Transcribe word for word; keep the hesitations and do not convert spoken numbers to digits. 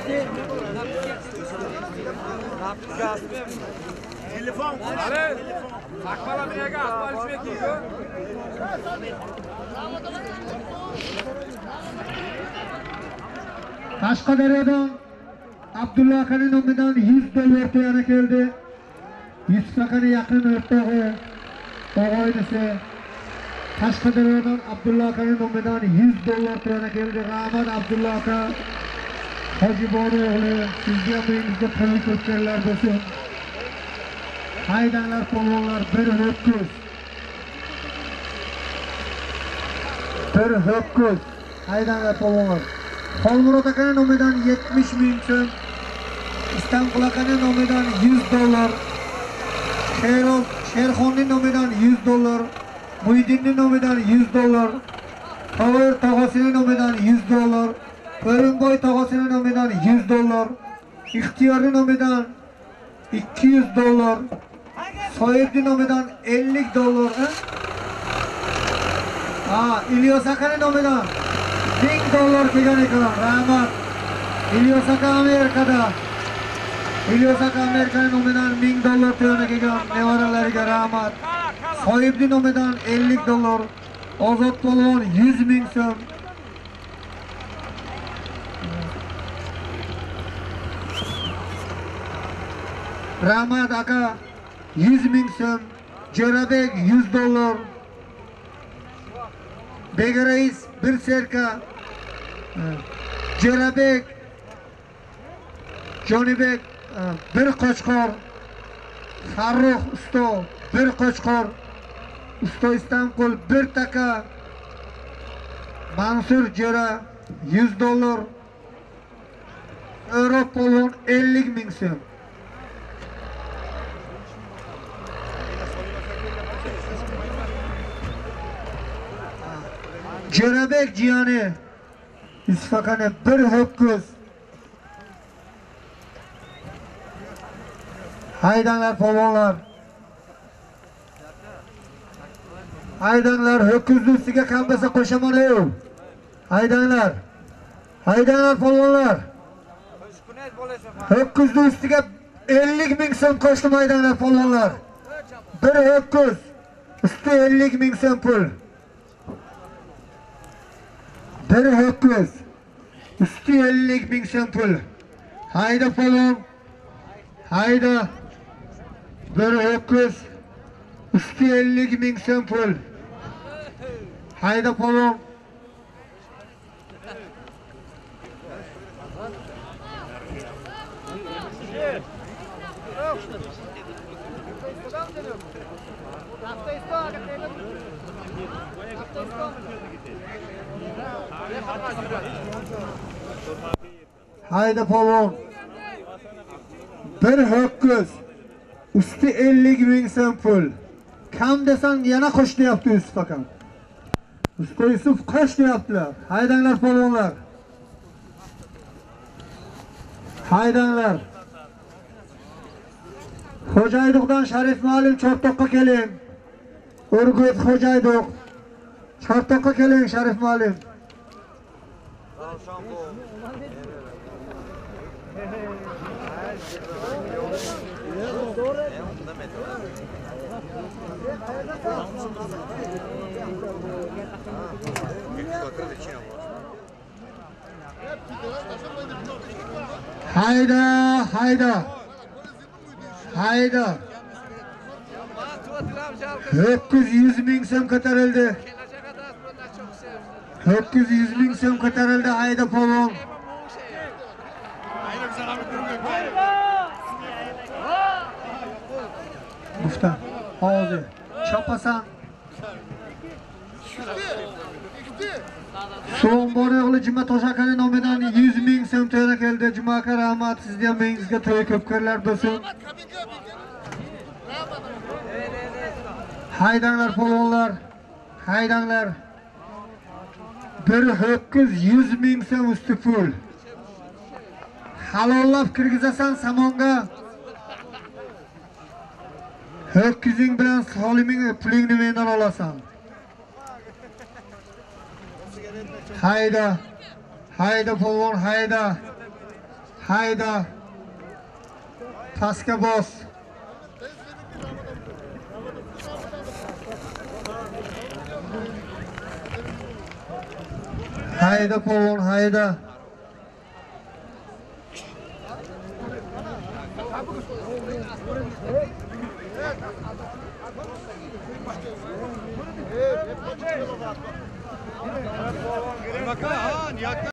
Telefon. Ale, akbala nega akbal çekiyor. Qashqadaryodan Abdulla akaning nomidan yuz dollar to'yana keldi. Yusuf akaning yaqin o'rtog'i, og'aynisi. Qashqadaryodan Abdulla akaning nomidan yuz dollar to'yana keldi. Rahmat Abdulla aka. Hojiboni o'g'li, sizga uyingizda qanday ko'chlarlar bo'lsin. Haydanglar polvonlar bir ho'kiz. Bir ho'kiz. Haydanglar polvonlar. Xolmurod akaning nomidan yetmish ming so'm. İstanbul akaning nomidan yuz dollar. Sherov Sherxonning nomidan yuz dollar. Muhyiddinning nomidan yuz dollar. Tovar tog'asining nomidan yuz dollar. O'rinboy tog'asining nomidan yuz dollar. İxtiyorning nomidan ikki yuz dollar. Soyibning nomidan ellik dollar. Ha, İlyos akaning nomidan ming dollar kelgan ekan. Rahmat. İlyos aka Amerikada. İlyos aka Amerikaning nomidan ming dollar to'yana kelgan. Nevaralariga rahmat. Soyibning nomidan ellik dollar. Ozod polvon yuz ming so'm. Rahmat aka yuz ming so'm. Jo'rabek yuz dollar. Begareis bir serka. Jo'rabek Jonibek bir qo'chqor. Farruh usto bir qo'chqor. Usto İstanbul bir taka. Mansur Jo'ra yuz dollar. Evropa polvon ellik ming so'm. Jo'rabek jiyani isfakane bir ho'kiz. Haydanglar polvonlar. Haydanglar ho'kizni ustiga kambasa qo'shaman-ey. Haydanglar. Haydanglar polvonlar. Ho'kizni ustiga ellik ming so'm qo'shdim haydanglar polvonlar. Bir ho'kiz usti ellik ming so'm pul. Bir ho'kiz usti ellik ming so'm pul. Hayda polvon. Hayda. Bir ho'kiz usti ellik ming so'm pul. Hayda polvon. Hayda polvon. Bir ho'kiz usti ellik ming so'm pul. Kam desang yana qo'sh deyapti Yusuf akam. Usta Yusuf qo'sh deyaptilar. Haydanglar polvonlar. Haydanglar. Xo'jaydoqdan Sharif muallim Chortoqqa keling. Urgut Xo'jaydoq. Chortoqqa keling Sharif muallim. Hayda, hayda. Hayda. ho'kiz yuz ming so'm ko'tarildi. ho'kiz yuz ming so'm ko'tarildi hayda polvon. Mufta, hozir chopasan. So'ngbo'ri o'g'li Juma Toshakaning nomidan yuz ming so'm to'yana keldi. Juma aka rahmat, sizga mingizga to'y ko'pkarlar bo'lsin. Haydanglar polvonlar, haydanglar. Bir ho'kiz yuz ming so'm usti pul. Halollab kirgizasan samonga. Ho'kizing bilan soliming pulingni mendan olasan. Hayda. Hayda polvon hayda. Hayda. Pastga bos. Hayda polvon, hayda. Bakalım ha, Nihat.